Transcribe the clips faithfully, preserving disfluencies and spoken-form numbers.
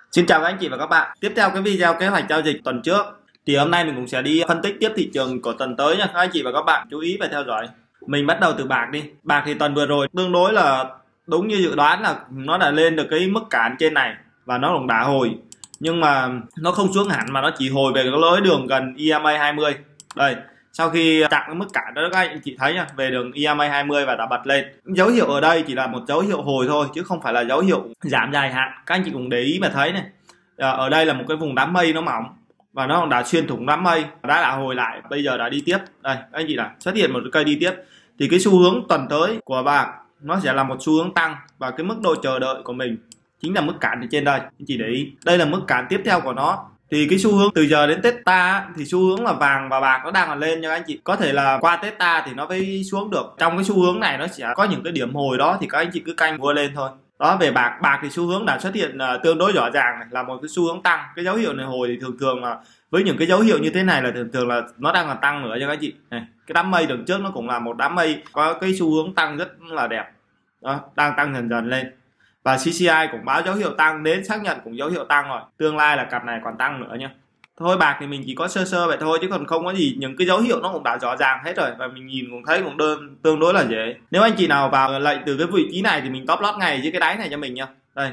Xin chào các anh chị và các bạn. Tiếp theo cái video kế hoạch giao dịch tuần trước thì hôm nay mình cũng sẽ đi phân tích tiếp thị trường của tuần tới nha các anh chị và các bạn, chú ý và theo dõi. Mình bắt đầu từ bạc đi. Bạc thì tuần vừa rồi tương đối là đúng như dự đoán là nó đã lên được cái mức cản trên này và nó cũng đã hồi, nhưng mà nó không xuống hẳn mà nó chỉ hồi về cái lối đường gần E M A hai mươi. Đây, sau khi chạm cái mức cản đó các anh chị thấy nha, về đường E M A hai mươi và đã bật lên. Dấu hiệu ở đây chỉ là một dấu hiệu hồi thôi chứ không phải là dấu hiệu giảm dài hạn. Các anh chị cũng để ý mà thấy này, ở đây là một cái vùng đám mây nó mỏng và nó đã xuyên thủng đám mây, đã đã hồi lại, bây giờ đã đi tiếp. Đây các anh chị là xuất hiện một cây đi tiếp, thì cái xu hướng tuần tới của bạc nó sẽ là một xu hướng tăng, và cái mức độ chờ đợi của mình chính là mức cản ở trên đây. Anh chị để ý, đây là mức cản tiếp theo của nó. Thì cái xu hướng từ giờ đến Tết ta thì xu hướng là vàng và bạc nó đang là lên nha các anh chị. Có thể là qua Tết ta thì nó mới xuống được. Trong cái xu hướng này nó sẽ có những cái điểm hồi đó, thì các anh chị cứ canh mua lên thôi. Đó, về bạc, bạc thì xu hướng đã xuất hiện uh, tương đối rõ ràng này, là một cái xu hướng tăng. Cái dấu hiệu này hồi thì thường thường là với những cái dấu hiệu như thế này là thường thường là nó đang là tăng nữa cho các anh chị. Này, cái đám mây đằng trước nó cũng là một đám mây có cái xu hướng tăng rất là đẹp. Đó, đang tăng dần dần lên. Và xê xê i cũng báo dấu hiệu tăng, đến xác nhận cũng dấu hiệu tăng rồi. Tương lai là cặp này còn tăng nữa nha. Thôi bạc thì mình chỉ có sơ sơ vậy thôi chứ còn không có gì, những cái dấu hiệu nó cũng đã rõ ràng hết rồi và mình nhìn cũng thấy cũng đơn tương đối là dễ. Nếu anh chị nào vào lệnh từ cái vị trí này thì mình top lót ngày với cái đáy này cho mình nha. Đây,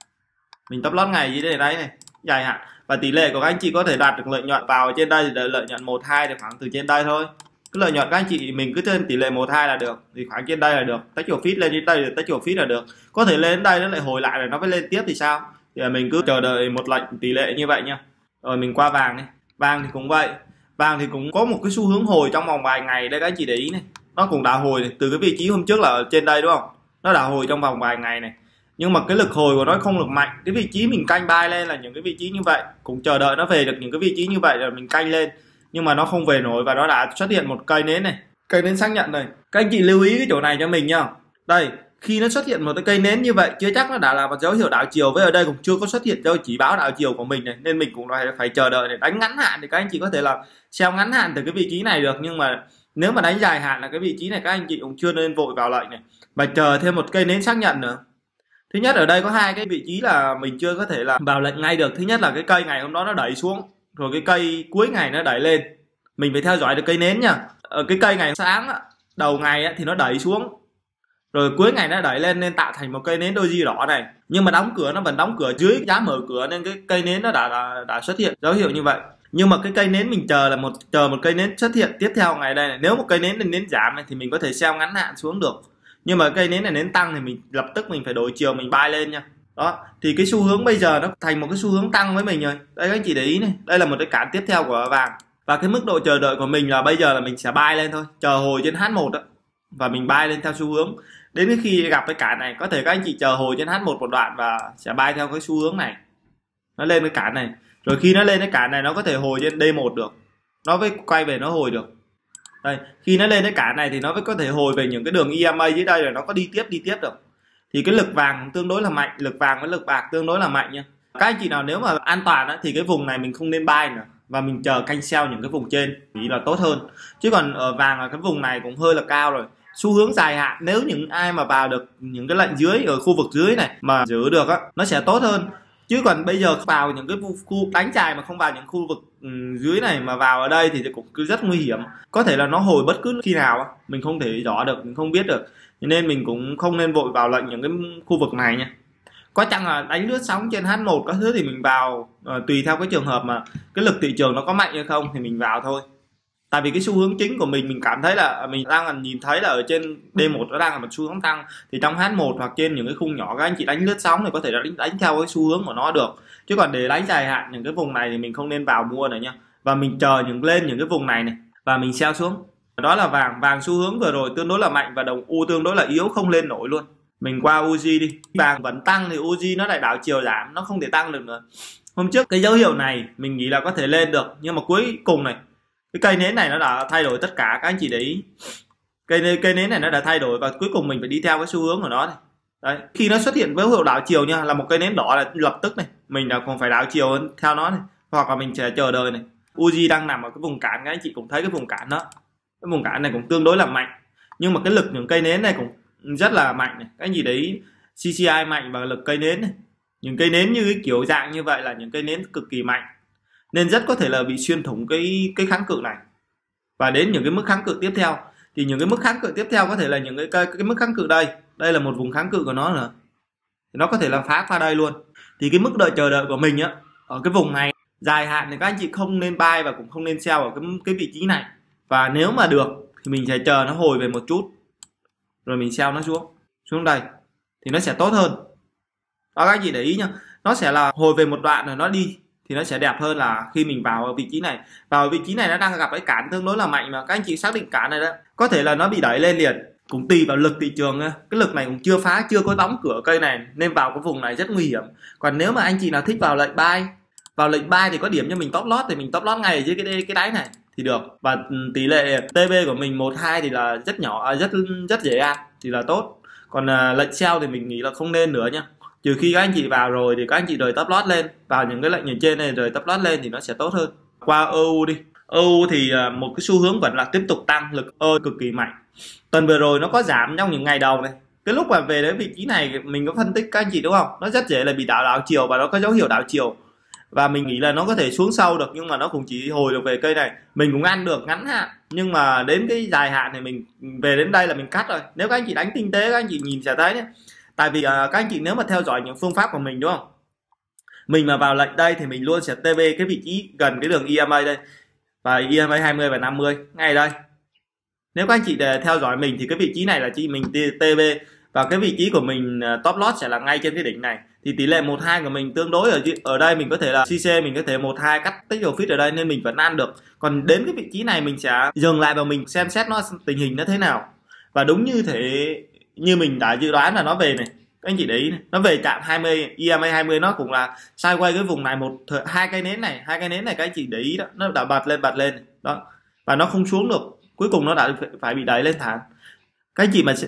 mình top lót ngày với cái đáy này dài hạn, và tỷ lệ của các anh chị có thể đạt được lợi nhuận vào trên đây thì lợi nhuận một hai thì khoảng từ trên đây thôi. Cái lợi nhuận các anh chị mình cứ trên tỷ lệ một hai là được, thì khoảng trên đây là được. Take profit lên đến đây là take profit là được. Có thể lên đến đây nó lại hồi lại rồi nó mới lên tiếp thì sao, thì mình cứ chờ đợi một lệnh tỷ lệ như vậy nha. Rồi mình qua vàng này. Vàng thì cũng vậy, vàng thì cũng có một cái xu hướng hồi trong vòng vài ngày đây các anh chị để ý này, nó cũng đã hồi này. Từ cái vị trí hôm trước là ở trên đây đúng không, nó đã hồi trong vòng vài ngày này, nhưng mà cái lực hồi của nó không được mạnh. Cái vị trí mình canh buy lên là những cái vị trí như vậy, cũng chờ đợi nó về được những cái vị trí như vậy rồi mình canh lên, nhưng mà nó không về nổi và nó đã xuất hiện một cây nến này, cây nến xác nhận này. Các anh chị lưu ý cái chỗ này cho mình nha. Đây, khi nó xuất hiện một cái cây nến như vậy chưa chắc nó đã là một dấu hiệu đảo chiều, với ở đây cũng chưa có xuất hiện dấu chỉ báo đảo chiều của mình này, nên mình cũng phải phải chờ đợi để đánh ngắn hạn. Thì các anh chị có thể là sell ngắn hạn từ cái vị trí này được, nhưng mà nếu mà đánh dài hạn là cái vị trí này các anh chị cũng chưa nên vội vào lệnh này, và chờ thêm một cây nến xác nhận nữa. Thứ nhất ở đây có hai cái vị trí là mình chưa có thể là vào lệnh ngay được. Thứ nhất là cái cây ngày hôm đó nó đẩy xuống, rồi cái cây cuối ngày nó đẩy lên, mình phải theo dõi được cây nến nha. Ở cái cây ngày sáng đầu ngày thì nó đẩy xuống, rồi cuối ngày nó đẩy lên nên tạo thành một cây nến doji đỏ này, nhưng mà đóng cửa nó vẫn đóng cửa dưới giá mở cửa, nên cái cây nến nó đã, đã đã xuất hiện dấu hiệu như vậy. Nhưng mà cái cây nến mình chờ là một chờ một cây nến xuất hiện tiếp theo ngày đây này. Nếu một cây nến lên nến giảm này thì mình có thể sell ngắn hạn xuống được, nhưng mà cây nến này nến tăng thì mình lập tức mình phải đổi chiều mình buy lên nha. Đó, thì cái xu hướng bây giờ nó thành một cái xu hướng tăng với mình rồi. Đây các anh chị để ý này, đây là một cái cản tiếp theo của vàng, và cái mức độ chờ đợi của mình là bây giờ là mình sẽ buy lên thôi, chờ hồi trên H một đó, và mình buy lên theo xu hướng. Đến khi gặp cái cản này có thể các anh chị chờ hồi trên H một một đoạn và sẽ buy theo cái xu hướng này, nó lên cái cản này, rồi khi nó lên cái cản này nó có thể hồi trên D một được, nó mới quay về nó hồi được. Đây, khi nó lên cái cản này thì nó mới có thể hồi về những cái đường E M A dưới đây rồi nó có đi tiếp đi tiếp được. Thì cái lực vàng tương đối là mạnh, lực vàng với lực bạc tương đối là mạnh nha. Các anh chị nào nếu mà an toàn á, thì cái vùng này mình không nên buy nữa, và mình chờ canh sell những cái vùng trên thì là tốt hơn. Chứ còn ở vàng là cái vùng này cũng hơi là cao rồi. Xu hướng dài hạn nếu những ai mà vào được những cái lệnh dưới ở khu vực dưới này mà giữ được á, nó sẽ tốt hơn. Chứ còn bây giờ vào những cái khu đánh dài mà không vào những khu vực dưới này mà vào ở đây thì cũng rất nguy hiểm. Có thể là nó hồi bất cứ khi nào mình không thể rõ được, mình không biết được, nên mình cũng không nên vội vào lệnh những cái khu vực này nha. Có chăng là đánh lướt sóng trên H một các thứ thì mình vào, uh, tùy theo cái trường hợp mà cái lực thị trường nó có mạnh hay không thì mình vào thôi. Tại vì cái xu hướng chính của mình mình cảm thấy là mình đang nhìn thấy là ở trên D một nó đang là một xu hướng tăng, thì trong H một hoặc trên những cái khung nhỏ các anh chị đánh lướt sóng thì có thể đánh, đánh theo cái xu hướng của nó được. Chứ còn để đánh dài hạn những cái vùng này thì mình không nên vào mua nữa nha, và mình chờ những lên những cái vùng này này và mình sell xuống. Đó là vàng. Vàng xu hướng vừa rồi tương đối là mạnh và đồng U tương đối là yếu, không lên nổi luôn. Mình qua u giê đi. Vàng vẫn tăng thì u giê nó lại đảo chiều giảm, nó không thể tăng được nữa. Hôm trước cái dấu hiệu này mình nghĩ là có thể lên được, nhưng mà cuối cùng này cái cây nến này nó đã thay đổi tất cả. Các anh chị để ý, cây cây nến này nó đã thay đổi và cuối cùng mình phải đi theo cái xu hướng của nó này. Đấy, khi nó xuất hiện với dấu hiệu đảo chiều nha, là một cây nến đỏ là lập tức này mình là còn phải đảo chiều theo nó này, hoặc là mình sẽ chờ đợi này. u giê đang nằm ở cái vùng cản, các anh chị cũng thấy cái vùng cản đó, cái vùng cản này cũng tương đối là mạnh, nhưng mà cái lực những cây nến này cũng rất là mạnh này. Các anh chị để ý, xê xê i mạnh và lực cây nến này Những cây nến như cái kiểu dạng như vậy là những cây nến cực kỳ mạnh, nên rất có thể là bị xuyên thủng cái cái kháng cự này. Và đến những cái mức kháng cự tiếp theo, thì những cái mức kháng cự tiếp theo có thể là những cái cái, cái mức kháng cự đây, đây là một vùng kháng cự của nó nữa, thì nó có thể là phá qua đây luôn. Thì cái mức đợi chờ đợi của mình á, ở cái vùng này dài hạn thì các anh chị không nên buy và cũng không nên sell ở cái cái vị trí này. Và nếu mà được thì mình sẽ chờ nó hồi về một chút rồi mình sell nó xuống xuống đây thì nó sẽ tốt hơn. Đó, các anh chị để ý nhá, nó sẽ là hồi về một đoạn rồi nó đi thì nó sẽ đẹp hơn là khi mình vào ở vị trí này. Vào vị trí này nó đang gặp cái cản tương đối là mạnh mà các anh chị xác định cản này đó, có thể là nó bị đẩy lên liền, cũng tùy vào lực thị trường. Cái lực này cũng chưa phá, chưa có đóng cửa cây này nên vào cái vùng này rất nguy hiểm. Còn nếu mà anh chị nào thích vào lệnh buy, vào lệnh buy thì có điểm cho mình top loss thì mình top loss ngay ở dưới cái cái đáy này thì được. Và tỷ lệ tê bê của mình một hai thì là rất nhỏ, rất rất dễ ăn thì là tốt. Còn à, lệnh sell thì mình nghĩ là không nên nữa nha. Trừ khi các anh chị vào rồi thì các anh chị rời top loss lên, vào những cái lệnh như trên này rời top loss lên thì nó sẽ tốt hơn. Qua e u đi. e u thì một cái xu hướng vẫn là tiếp tục tăng, lực e u cực kỳ mạnh. Tuần vừa rồi nó có giảm trong những ngày đầu này. Cái lúc mà về đến vị trí này mình có phân tích các anh chị đúng không? Nó rất dễ là bị đảo đảo chiều và nó có dấu hiệu đảo chiều. Và mình nghĩ là nó có thể xuống sâu được nhưng mà nó cũng chỉ hồi được về cây này. Mình cũng ăn được ngắn hạn, nhưng mà đến cái dài hạn thì mình về đến đây là mình cắt rồi. Nếu các anh chị đánh tinh tế các anh chị nhìn sẽ thấy nhé. Tại vì uh, các anh chị nếu mà theo dõi những phương pháp của mình đúng không? Mình mà vào lệnh đây thì mình luôn sẽ tê bê cái vị trí gần cái đường e em a đây. Và e em a hai mươi và năm mươi ngay đây. Nếu các anh chị để theo dõi mình thì cái vị trí này là chỉ mình tê bê và cái vị trí của mình uh, top loss sẽ là ngay trên cái đỉnh này. Thì tỷ lệ một hai của mình tương đối ở ở đây mình có thể là xê xê mình có thể một hai cắt tích profit ở đây nên mình vẫn ăn được. Còn đến cái vị trí này mình sẽ dừng lại và mình xem xét nó tình hình nó thế nào. Và đúng như thế như mình đã dự đoán là nó về này, các anh chị để ý này, nó về chạm hai mươi, e em a hai mươi nó cũng là sideways cái vùng này, một hai cây nến này, hai cây nến này các anh chị để ý đó, nó đã bật lên bật lên đó và nó không xuống được, cuối cùng nó đã phải bị đẩy lên thẳng. Các anh chị mà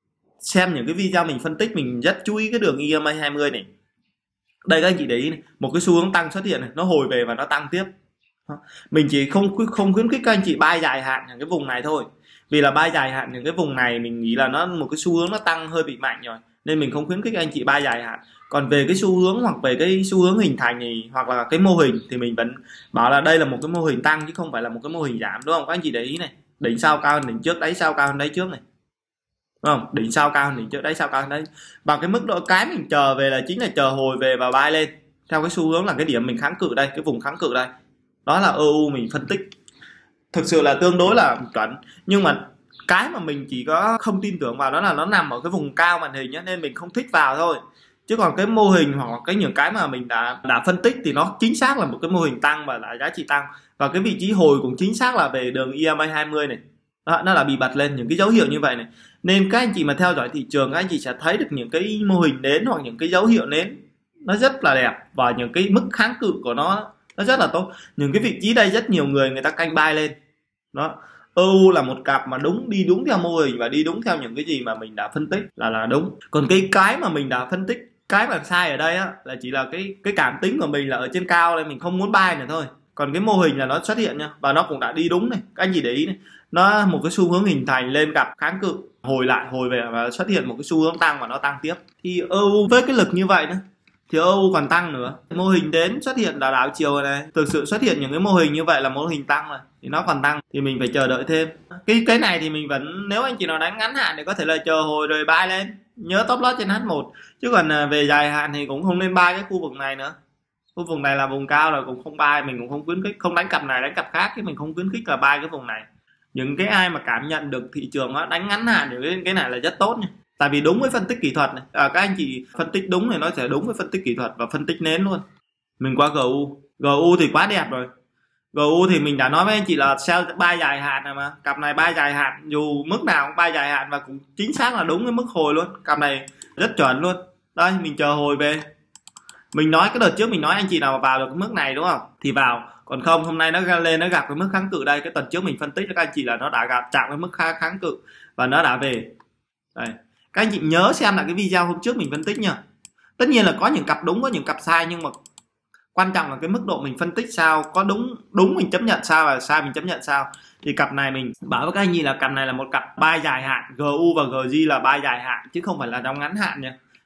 xem những cái video mình phân tích mình rất chú ý cái đường e em a hai mươi này. Đây các anh chị để ý này, một cái xu hướng tăng xuất hiện này, nó hồi về và nó tăng tiếp. Mình chỉ không không khuyến khích các anh chị buy dài hạn những cái vùng này thôi. Vì là buy dài hạn những cái vùng này mình nghĩ là nó một cái xu hướng nó tăng hơi bị mạnh rồi nên mình không khuyến khích anh chị buy dài hạn. Còn về cái xu hướng hoặc về cái xu hướng hình thành thì hoặc là cái mô hình thì mình vẫn bảo là đây là một cái mô hình tăng chứ không phải là một cái mô hình giảm, đúng không? Các anh chị để ý này, đỉnh sau cao hơn đỉnh trước, đáy sau cao hơn đáy trước này, đúng không? Đỉnh sau cao hơn đỉnh trước, đáy sau cao hơn đấy. Và cái mức độ cái mình chờ về là chính là chờ hồi về và buy lên theo cái xu hướng là cái điểm mình kháng cự đây, cái vùng kháng cự đây, đó là e u mình phân tích thực sự là tương đối là chuẩn. Nhưng mà cái mà mình chỉ có không tin tưởng vào đó là nó nằm ở cái vùng cao màn hình nhé, nên mình không thích vào thôi. Chứ còn cái mô hình hoặc là cái những cái mà mình đã đã phân tích thì nó chính xác là một cái mô hình tăng và là giá trị tăng, và cái vị trí hồi cũng chính xác là về đường e em a hai mươi này. Đó, nó là bị bật lên những cái dấu hiệu như vậy này. Nên các anh chị mà theo dõi thị trường các anh chị sẽ thấy được những cái mô hình nến hoặc những cái dấu hiệu nến nó rất là đẹp và những cái mức kháng cự của nó nó rất là tốt. Những cái vị trí đây rất nhiều người người ta canh buy lên. Đó, e u là một cặp mà đúng đi đúng theo mô hình và đi đúng theo những cái gì mà mình đã phân tích là là đúng. Còn cái cái mà mình đã phân tích, cái mà sai ở đây á là chỉ là cái cái cảm tính của mình là ở trên cao nên mình không muốn buy nữa thôi. Còn cái mô hình là nó xuất hiện nha và nó cũng đã đi đúng này. Các anh chị để ý này, nó một cái xu hướng hình thành lên cặp kháng cự, hồi lại hồi về và xuất hiện một cái xu hướng tăng và nó tăng tiếp. Thì e u với cái lực như vậy nữa thì e u còn tăng nữa. Mô hình đến xuất hiện là đảo chiều này, thực sự xuất hiện những cái mô hình như vậy là mô hình tăng rồi thì nó còn tăng thì mình phải chờ đợi thêm. Cái cái này thì mình vẫn, nếu anh chị nào đánh ngắn hạn thì có thể là chờ hồi rồi buy lên, nhớ top loss trên hát một. Chứ còn về dài hạn thì cũng không nên buy cái khu vực này nữa. Khu vực này là vùng cao rồi cũng không buy, mình cũng không khuyến khích, không đánh cặp này đánh cặp khác chứ mình không khuyến khích là buy cái vùng này. Những cái ai mà cảm nhận được thị trường đó, đánh ngắn hạn thì cái này là rất tốt nha. Tại vì đúng với phân tích kỹ thuật này, à, các anh chị phân tích đúng thì nó sẽ đúng với phân tích kỹ thuật và phân tích nến luôn. Mình qua giê u, giê u thì quá đẹp rồi. giê u thì mình đã nói với anh chị là sell buy dài hạn này mà, cặp này buy dài hạn, dù mức nào cũng buy dài hạn và cũng chính xác là đúng cái mức hồi luôn, cặp này rất chuẩn luôn. Đây mình chờ hồi về. Mình nói cái đợt trước mình nói anh chị nào vào được cái mức này đúng không? Thì vào, còn không hôm nay nó lên nó gặp cái mức kháng cự đây, cái tuần trước mình phân tích cho các anh chị là nó đã gặp chạm cái mức kháng cự và nó đã về. Đây. Các anh chị nhớ xem lại cái video hôm trước mình phân tích nha. Tất nhiên là có những cặp đúng, có những cặp sai, nhưng mà quan trọng là cái mức độ mình phân tích sao, có đúng đúng mình chấp nhận sao và sai mình chấp nhận sao. Thì cặp này mình bảo với các anh chị là cặp này là một cặp buy dài hạn, giê u và giê giê là buy dài hạn chứ không phải là trong ngắn hạn nha.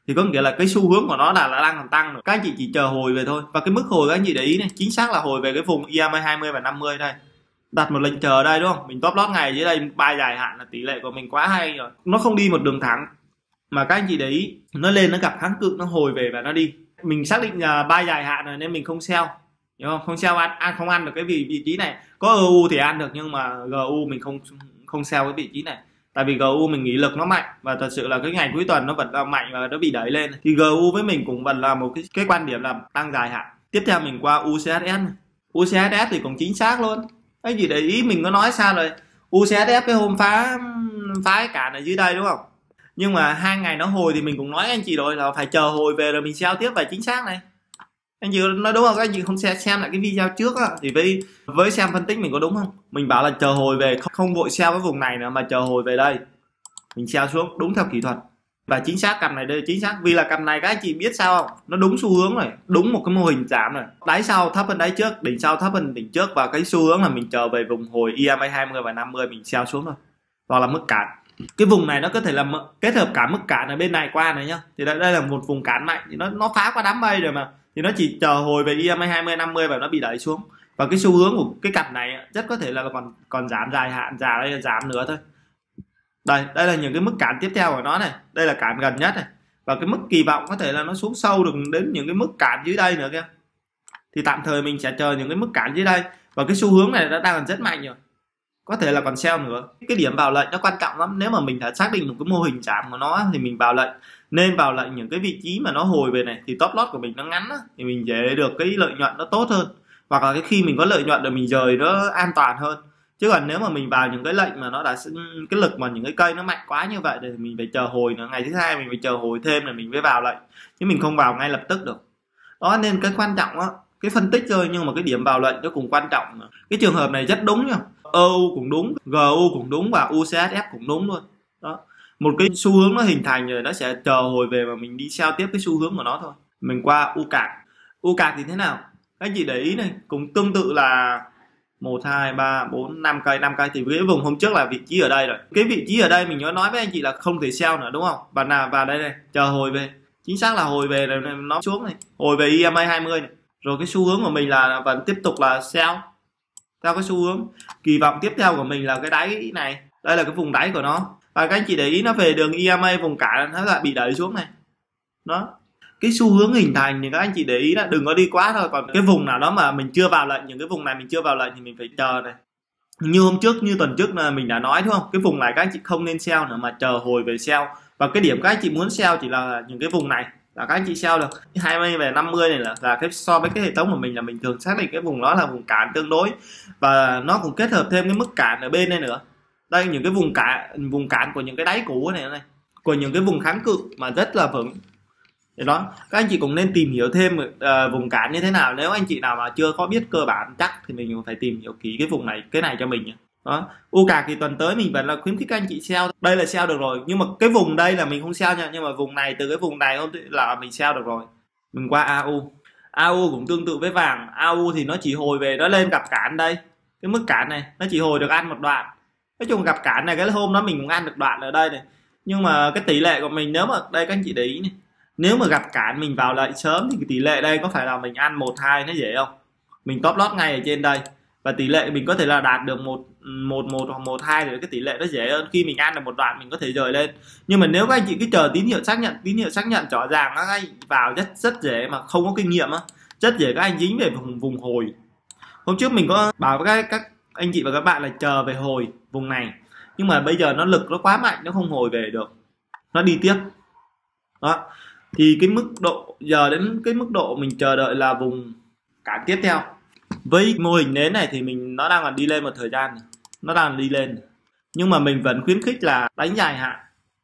thì có nghĩa là cái xu hướng của nó là, là đang còn tăng rồi. Các anh chị chỉ chờ hồi về thôi. Và cái mức hồi các anh chị để ý này, chính xác là hồi về cái vùng e em a hai mươi và năm mươi đây. Đặt một lệnh chờ đây đúng không? Mình top lót ngày dưới đây, buy dài hạn là tỷ lệ của mình quá hay rồi. Nó không đi một đường thẳng mà các anh chị để ý, nó lên nó gặp kháng cự, nó hồi về và nó đi. Mình xác định là buy dài hạn rồi nên mình không sell. Hiểu không? Không sell ăn, ăn không ăn được cái vị vị trí này. Có e u thì ăn được nhưng mà giê u mình không không sell cái vị trí này. Tại vì giê u mình nghĩ lực nó mạnh và thật sự là cái ngày cuối tuần nó vẫn là mạnh và nó bị đẩy lên. Thì giê u với mình cũng vẫn là một cái cái quan điểm là tăng dài hạn. Tiếp theo mình qua u xê ét ét. u xê ét ét thì cũng chính xác luôn. Cái gì để ý mình có nói sao rồi. u xê ét ét cái hôm phá phá cái cản ở dưới đây đúng không? Nhưng mà hai ngày nó hồi thì mình cũng nói anh chị rồi là phải chờ hồi về rồi mình sell tiếp, và chính xác này. Anh chị nói đúng không? Các anh chị không xem xem lại cái video trước á, thì với với xem phân tích mình có đúng không? Mình bảo là chờ hồi về, không, không vội sell cái vùng này nữa mà chờ hồi về đây. Mình sell xuống đúng theo kỹ thuật. Và chính xác cặp này đây chính xác, vì là cặp này các anh chị biết sao không? Nó đúng xu hướng rồi, đúng một cái mô hình giảm rồi. Đáy sau thấp hơn đáy trước, đỉnh sau thấp hơn đỉnh trước, và cái xu hướng là mình chờ về vùng hồi e em a hai mươi và năm mươi mình sell xuống thôi. Hoặc là mức cản. Cái vùng này nó có thể là kết hợp cả mức cản ở bên này qua này nhá. Thì đây, đây là một vùng cản mạnh, thì nó nó phá qua đám mây rồi mà. Thì nó chỉ chờ hồi về e em a hai mươi năm mươi và nó bị đẩy xuống. Và cái xu hướng của cái cặp này rất có thể là còn còn giảm dài hạn, giảm đây là giảm nữa thôi. Đây, đây là những cái mức cản tiếp theo của nó này, đây là cản gần nhất này. Và cái mức kỳ vọng có thể là nó xuống sâu được đến những cái mức cản dưới đây nữa kia. Thì tạm thời mình sẽ chờ những cái mức cản dưới đây. Và cái xu hướng này nó đang còn rất mạnh rồi. Có thể là còn sell nữa. Cái điểm vào lệnh nó quan trọng lắm. Nếu mà mình đã xác định một cái mô hình giảm của nó thì mình vào lệnh. Nên vào lệnh những cái vị trí mà nó hồi về này thì top loss của mình nó ngắn á, thì mình dễ được cái lợi nhuận nó tốt hơn. Hoặc là cái khi mình có lợi nhuận rồi mình rời nó an toàn hơn. Chứ còn nếu mà mình vào những cái lệnh mà nó đã cái lực mà những cái cây nó mạnh quá như vậy thì mình phải chờ hồi nữa, ngày thứ hai mình phải chờ hồi thêm rồi mình mới vào lệnh, chứ mình không vào ngay lập tức được. Đó nên cái quan trọng á, cái phân tích thôi nhưng mà cái điểm vào lệnh nó cũng quan trọng. Cái trường hợp này rất đúng nha, e u cũng đúng, giê u cũng đúng và u xê ét ép cũng đúng luôn. Đó, một cái xu hướng nó hình thành rồi, nó sẽ chờ hồi về và mình đi sell tiếp cái xu hướng của nó thôi. Mình qua u cạc. U cạc thì thế nào? Các chị để ý này, cũng tương tự là một, hai, ba, bốn, năm cây, năm cây thì cái vùng hôm trước là vị trí ở đây rồi. Cái vị trí ở đây mình có nói với anh chị là không thể sell nữa đúng không? Và nào vào đây này, chờ hồi về. Chính xác là hồi về rồi nó xuống này, hồi về e em a hai mươi này. Rồi cái xu hướng của mình là vẫn tiếp tục là sell theo cái xu hướng. Kỳ vọng tiếp theo của mình là cái đáy này, đây là cái vùng đáy của nó. Và các anh chị để ý nó về đường e em a vùng cản nó lại bị đẩy xuống này. Đó. Cái xu hướng hình thành thì các anh chị để ý là đừng có đi quá thôi. Còn cái vùng nào đó mà mình chưa vào lệnh, những cái vùng này mình chưa vào lệnh thì mình phải chờ này. Như hôm trước, như tuần trước là mình đã nói đúng không? Cái vùng này các anh chị không nên sell nữa mà chờ hồi về sell. Và cái điểm các anh chị muốn sell chỉ là những cái vùng này là các anh chị sell được. hai mươi về năm mươi này là, là cái so với cái hệ thống của mình là mình thường xác định cái vùng đó là vùng cản tương đối, và nó cũng kết hợp thêm cái mức cản ở bên đây nữa. Đây những cái vùng cản vùng cản của những cái đáy cũ này này, của những cái vùng kháng cự mà rất là vững. Thì đó, các anh chị cũng nên tìm hiểu thêm uh, vùng cản như thế nào. Nếu anh chị nào mà chưa có biết cơ bản chắc thì mình cũng phải tìm hiểu kỹ cái vùng này, cái này cho mình. Đó, u cạc thì tuần tới mình vẫn là khuyến khích các anh chị sell. Đây là sell được rồi, nhưng mà cái vùng đây là mình không sell nha. Nhưng mà vùng này, từ cái vùng này là mình sell được rồi. Mình qua a u. a u cũng tương tự với vàng. a u thì nó chỉ hồi về, nó lên gặp cản đây, cái mức cản này nó chỉ hồi được ăn một đoạn. Nói chung gặp cản này cái hôm đó mình cũng ăn được đoạn ở đây này. Nhưng mà cái tỷ lệ của mình, nếu mà đây các anh chị để ý này, nếu mà gặp cản mình vào lệnh sớm thì cái tỷ lệ đây có phải là mình ăn một hai nó dễ không? Mình top lót ngay ở trên đây và tỷ lệ mình có thể là đạt được một một một hoặc một hai, thì cái tỷ lệ nó dễ hơn. Khi mình ăn được một đoạn mình có thể rời lên. Nhưng mà nếu các anh chị cứ chờ tín hiệu xác nhận, tín hiệu xác nhận rõ ràng các anh vào rất rất dễ, mà không có kinh nghiệm á, rất dễ các anh dính về vùng vùng hồi. Hôm trước mình có bảo với các, các anh chị và các bạn là chờ về hồi vùng này, nhưng mà bây giờ nó lực nó quá mạnh, nó không hồi về được, nó đi tiếp. Đó, thì cái mức độ giờ đến cái mức độ mình chờ đợi là vùng cản tiếp theo. Với mô hình nến này thì mình nó đang còn đi lên một thời gian, nó đang đi lên, nhưng mà mình vẫn khuyến khích là đánh dài hạn.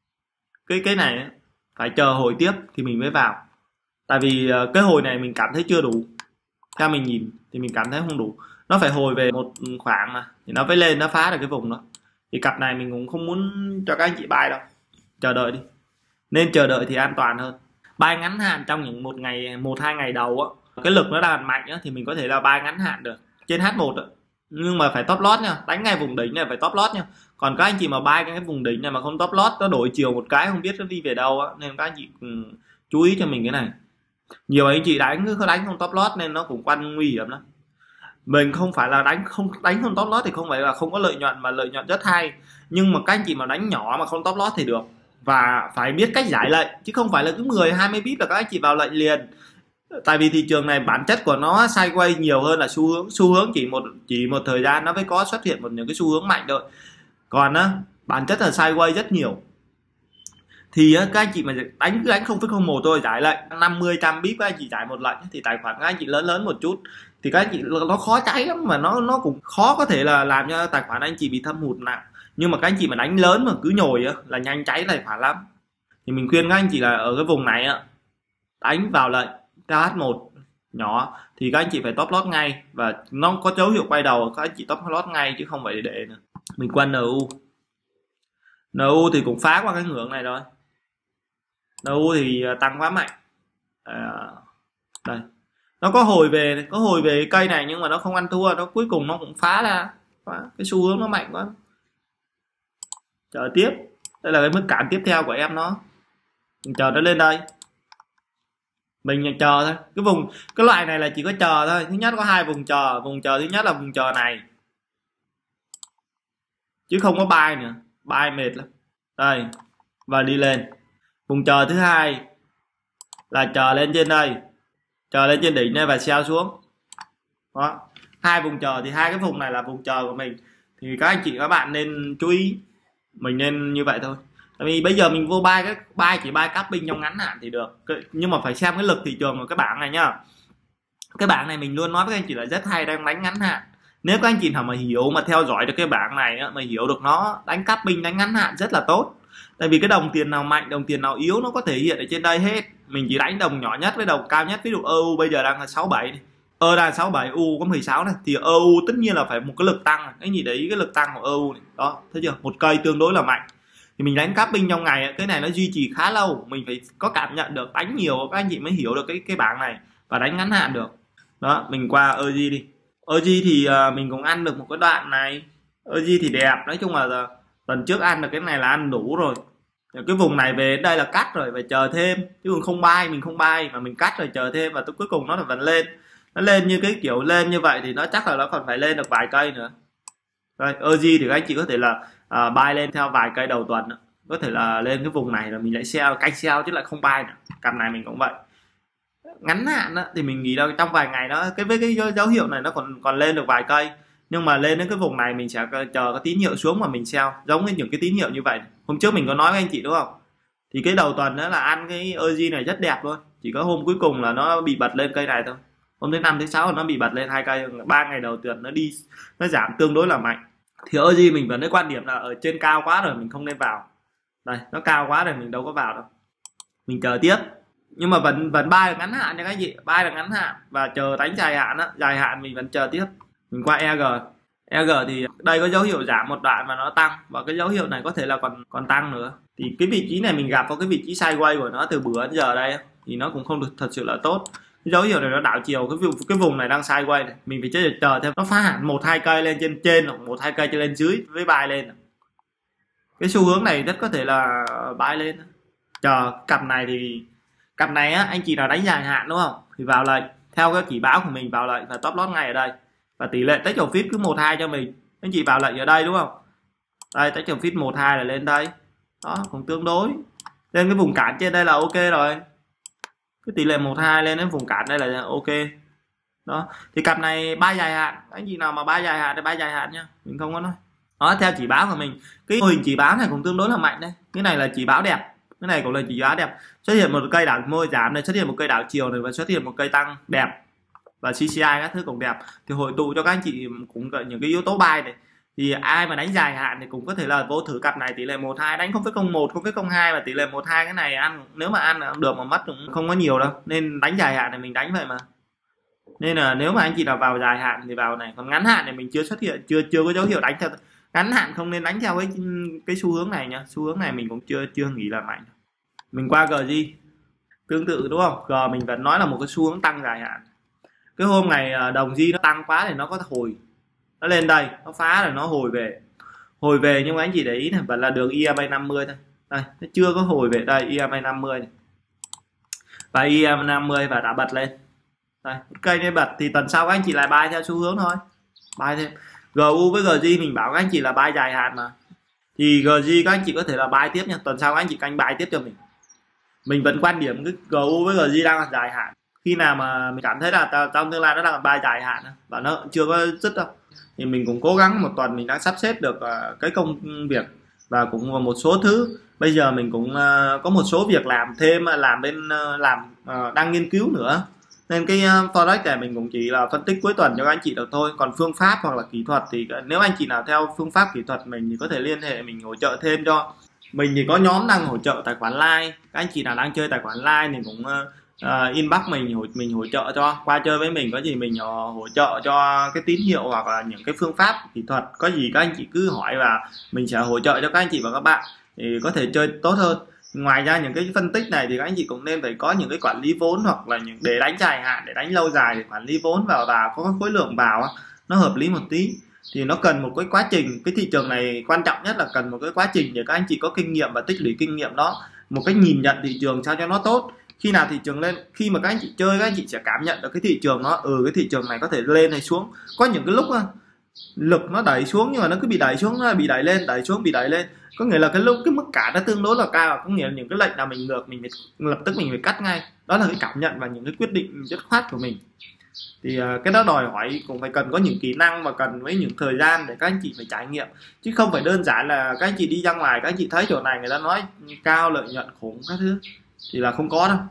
Cái cái này phải chờ hồi tiếp thì mình mới vào. Tại vì cái hồi này mình cảm thấy chưa đủ. Theo mình nhìn thì mình cảm thấy không đủ. Nó phải hồi về một khoảng mà thì nó phải lên, nó phá được cái vùng đó. Thì cặp này mình cũng không muốn cho các anh chị buy đâu. Chờ đợi đi. Nên chờ đợi thì an toàn hơn. Buy ngắn hạn trong những một ngày, một hai ngày đầu á, cái lực nó đang mạnh á, thì mình có thể là buy ngắn hạn được trên hát một á. Nhưng mà phải top lót nha, đánh ngay vùng đỉnh này phải top lót nha. Còn các anh chị mà buy cái vùng đỉnh này mà không top lót, nó đổi chiều một cái không biết nó đi về đâu á, nên các anh chị chú ý cho mình cái này. Nhiều anh chị đánh cứ đánh không top lót nên nó cũng quanh nguy hiểm lắm. Mình không phải là đánh không đánh không top lót thì không phải là không có lợi nhuận, mà lợi nhuận rất hay, nhưng mà các anh chị mà đánh nhỏ mà không top lót thì được, và phải biết cách giải lệnh, chứ không phải là cứ mười hai mươi pip là các anh chị vào lệnh liền. Tại vì thị trường này bản chất của nó sideways nhiều hơn là xu hướng. Xu hướng chỉ một chỉ một thời gian nó mới có xuất hiện một những cái xu hướng mạnh thôi, còn á bản chất là sideways rất nhiều. Thì các anh chị mà đánh cứ đánh không phẩy không một thôi, giải lệnh năm mươi trăm pip các anh chị giải một lệnh, thì tài khoản các anh chị lớn lớn một chút thì các anh chị nó khó cháy lắm, mà nó nó cũng khó có thể là làm cho tài khoản anh chị bị thâm hụt nặng. Nhưng mà các anh chị mà đánh lớn mà cứ nhồi á là nhanh cháy tài khoản lắm. Thì mình khuyên các anh chị là ở cái vùng này á, đánh vào lệnh K H một nhỏ thì các anh chị phải top lót ngay, và nó có dấu hiệu quay đầu các anh chị top lót ngay, chứ không phải để nữa. Mình qua N U. N U thì cũng phá qua cái ngưỡng này rồi. N U thì tăng quá mạnh. À, đây nó có hồi về có hồi về cây này, nhưng mà nó không ăn thua, nó cuối cùng nó cũng phá ra, phá. Cái xu hướng nó mạnh quá. Chờ tiếp, đây là cái mức cản tiếp theo của em nó. Mình chờ nó lên đây, mình chờ thôi. Cái vùng cái loại này là chỉ có chờ thôi. Thứ nhất có hai vùng chờ. Vùng chờ thứ nhất là vùng chờ này, chứ không có buy nữa, buy mệt lắm. Đây và đi lên. Vùng chờ thứ hai là chờ lên trên đây, chờ lên trên đỉnh này và sell xuống. Đó, hai vùng chờ thì hai cái vùng này là vùng chờ của mình, thì các anh chị các bạn nên chú ý, mình nên như vậy thôi. Tại vì bây giờ mình vô buy cái buy chỉ buy capping trong ngắn hạn thì được, nhưng mà phải xem cái lực thị trường của cái bảng này nhá. Cái bảng này mình luôn nói với các anh chị là rất hay đang đánh ngắn hạn. Nếu các anh chị nào mà hiểu mà theo dõi được cái bảng này á, mà hiểu được nó đánh capping đánh ngắn hạn rất là tốt. Tại vì cái đồng tiền nào mạnh đồng tiền nào yếu nó có thể hiện ở trên đây hết. Mình chỉ đánh đồng nhỏ nhất với đồng cao nhất. Ví dụ e u bây giờ đang là sáu mươi bảy này, E đang sáu mươi bảy, U có mười sáu này, thì e u tất nhiên là phải một cái lực tăng. Cái gì đấy, cái lực tăng của e u này. Đó, thấy chưa? Một cây tương đối là mạnh. Thì mình đánh capping trong ngày, cái này nó duy trì khá lâu, mình phải có cảm nhận được, đánh nhiều các anh chị mới hiểu được cái cái bảng này và đánh ngắn hạn được. Đó, mình qua e giê đi. e giê thì uh, mình cũng ăn được một cái đoạn này. e giê thì đẹp, nói chung là tuần trước ăn được cái này là ăn đủ rồi. Cái vùng này về đây là cắt rồi, phải chờ thêm, chứ còn không buy, mình không buy mà mình cắt rồi chờ thêm, và tới cuối cùng nó là vẫn lên. Nó lên như cái kiểu lên như vậy thì nó chắc là nó còn phải lên được vài cây nữa. Rồi e giê thì các anh chị có thể là uh, buy lên theo vài cây đầu tuần nữa. Có thể là lên cái vùng này là mình lại sell, canh sell chứ lại không buy nữa. Cặp này mình cũng vậy. Ngắn hạn đó, thì mình nghĩ là trong vài ngày đó cái với cái dấu hiệu này nó còn còn lên được vài cây, nhưng mà lên đến cái vùng này mình sẽ chờ cái tín hiệu xuống mà mình sell, giống như những cái tín hiệu như vậy. Hôm trước mình có nói với anh chị đúng không? Thì cái đầu tuần đó là ăn cái e giê này rất đẹp luôn, chỉ có hôm cuối cùng là nó bị bật lên cây này thôi. Hôm thứ năm thứ sáu nó bị bật lên hai cây, ba ngày đầu tuần nó đi nó giảm tương đối là mạnh. Thì e giê mình vẫn cái quan điểm là ở trên cao quá rồi mình không nên vào. Đây nó cao quá rồi mình đâu có vào đâu, mình chờ tiếp. Nhưng mà vẫn vẫn buy được ngắn hạn nha các chị, buy được ngắn hạn và chờ đánh dài hạn á, dài hạn mình vẫn chờ tiếp. Mình qua e giê. e giê thì đây có dấu hiệu giảm một đoạn và nó tăng, và cái dấu hiệu này có thể là còn còn tăng nữa. Thì cái vị trí này mình gặp có cái vị trí sideways của nó từ bữa đến giờ đây thì nó cũng không được thật sự là tốt. Cái dấu hiệu này nó đảo chiều, cái vùng cái vùng này đang sideways này, mình phải chờ chờ thêm nó phá hẳn một hai cây lên trên trên hoặc một hai cây cho lên dưới với buy lên. Cái xu hướng này rất có thể là buy lên. Chờ cặp này thì cặp này á, anh chị nào đánh dài hạn đúng không thì vào lệnh theo cái chỉ báo của mình, vào lệnh và top loss ngay ở đây, và tỷ lệ take profit cứ một hai cho mình. Anh chị vào lệnh ở đây đúng không, đây take profit một hai là lên đây, đó cũng tương đối lên cái vùng cản trên đây là ok rồi. Cái tỷ lệ một hai lên đến vùng cản đây là ok. Đó thì cặp này ba dài hạn, anh chị nào mà ba dài hạn thì ba dài hạn nhá, mình không có nói. Đó theo chỉ báo của mình, cái mô hình chỉ báo này cũng tương đối là mạnh đây. Cái này là chỉ báo đẹp, cái này cũng là chỉ báo đẹp. Xuất hiện một cây đảo môi giảm này, xuất hiện một cây đảo chiều này, và xuất hiện một cây tăng đẹp, và xê xê i các thứ cũng đẹp. Thì hội tụ cho các anh chị cũng có những cái yếu tố buy này. Thì ai mà đánh dài hạn thì cũng có thể là vô thử cặp này tỷ lệ một hai, đánh không phẩy không một, không phẩy không hai và tỷ lệ một hai. Cái này ăn nếu mà ăn được mà mất cũng không có nhiều đâu, nên đánh dài hạn thì mình đánh vậy mà. Nên là nếu mà anh chị nào vào dài hạn thì vào này, còn ngắn hạn thì mình chưa xuất hiện, chưa chưa có dấu hiệu đánh theo. Ngắn hạn không nên đánh theo cái cái xu hướng này nhá, xu hướng này mình cũng chưa chưa nghĩ là mạnh. Mình qua giê giê tương tự đúng không? G mình vẫn nói là một cái xu hướng tăng dài hạn. Cái hôm ngày đồng G nó tăng quá thì nó có hồi, nó lên đây nó phá rồi nó hồi về, hồi về nhưng mà anh chị để ý này vẫn là đường e em a năm mươi thôi. Đây nó chưa có hồi về đây, e em a năm mươi này. và i em năm mươi và đã bật lên. Đây, cây này bật thì tuần sau các anh chị lại buy theo xu hướng thôi, buy thêm. giê u với giê giê mình bảo các anh chị là buy dài hạn mà, thì giê giê các anh chị có thể là buy tiếp nha, tuần sau các anh chị canh buy tiếp cho mình. Mình vẫn quan điểm cái giê u với giê giê đang là dài hạn, khi nào mà mình cảm thấy là trong tương lai nó đang là buy dài hạn và nó chưa có dứt đâu, thì mình cũng cố gắng một tuần mình đã sắp xếp được cái công việc và cũng một số thứ. Bây giờ mình cũng có một số việc làm thêm, làm bên làm đang nghiên cứu nữa, nên cái forex này mình cũng chỉ là phân tích cuối tuần cho các anh chị được thôi. Còn phương pháp hoặc là kỹ thuật thì nếu anh chị nào theo phương pháp kỹ thuật mình thì có thể liên hệ mình hỗ trợ thêm cho. Mình thì có nhóm đang hỗ trợ tài khoản live, các anh chị nào đang chơi tài khoản live thì cũng uh, inbox mình hỗ mình hỗ trợ cho, qua chơi với mình có gì mình uh, hỗ trợ cho cái tín hiệu hoặc là những cái phương pháp kỹ thuật, có gì các anh chị cứ hỏi và mình sẽ hỗ trợ cho các anh chị và các bạn thì có thể chơi tốt hơn. Ngoài ra những cái phân tích này thì các anh chị cũng nên phải có những cái quản lý vốn, hoặc là những để đánh dài hạn, để đánh lâu dài thì quản lý vốn vào và có khối lượng vào nó hợp lý một tí. Thì nó cần một cái quá trình, cái thị trường này quan trọng nhất là cần một cái quá trình để các anh chị có kinh nghiệm và tích lũy kinh nghiệm đó, một cái nhìn nhận thị trường sao cho nó tốt. Khi nào thị trường lên, khi mà các anh chị chơi các anh chị sẽ cảm nhận được cái thị trường nó ừ cái thị trường này có thể lên hay xuống. Có những cái lúc lực nó đẩy xuống nhưng mà nó cứ bị đẩy xuống, nó bị đẩy lên, đẩy xuống, bị đẩy lên, có nghĩa là cái lúc cái mức cả nó tương đối là cao, có nghĩa là những cái lệnh nào mình ngược mình phải, lập tức mình phải cắt ngay. Đó là cái cảm nhận và những cái quyết định dứt khoát của mình. Thì uh, cái đó đòi hỏi cũng phải cần có những kỹ năng và cần với những thời gian để các anh chị phải trải nghiệm, chứ không phải đơn giản là các anh chị đi ra ngoài các anh chị thấy chỗ này người ta nói cao lợi nhuận khủng các thứ thì là không có đâu.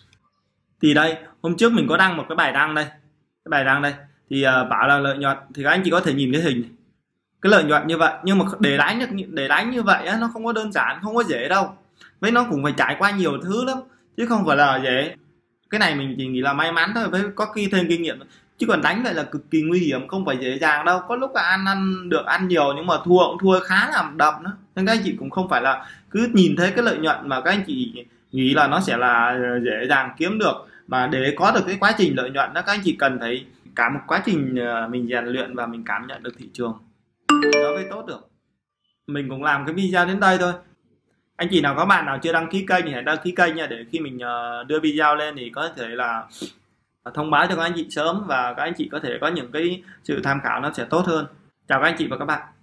Thì đây hôm trước mình có đăng một cái bài đăng đây, cái bài đăng đây thì uh, bảo là lợi nhuận, thì các anh chị có thể nhìn cái hình này. Cái lợi nhuận như vậy, nhưng mà để đánh được để đánh như vậy á, nó không có đơn giản, không có dễ đâu, với nó cũng phải trải qua nhiều thứ lắm chứ không phải là dễ. Cái này mình chỉ nghĩ là may mắn thôi, với có khi thêm kinh nghiệm, chứ còn đánh vậy là cực kỳ nguy hiểm, không phải dễ dàng đâu. Có lúc là ăn ăn được ăn nhiều nhưng mà thua cũng thua khá là đậm đó. Nên các anh chị cũng không phải là cứ nhìn thấy cái lợi nhuận mà các anh chị nghĩ là nó sẽ là dễ dàng kiếm được, mà để có được cái quá trình lợi nhuận đó các anh chị cần phải cả một quá trình mình rèn luyện và mình cảm nhận được thị trường nó mới tốt được. Mình cũng làm cái video đến đây thôi. Anh chị nào có bạn nào chưa đăng ký kênh thì hãy đăng ký kênh nha, để khi mình đưa video lên thì có thể là thông báo cho các anh chị sớm và các anh chị có thể có những cái sự tham khảo nó sẽ tốt hơn. Chào các anh chị và các bạn.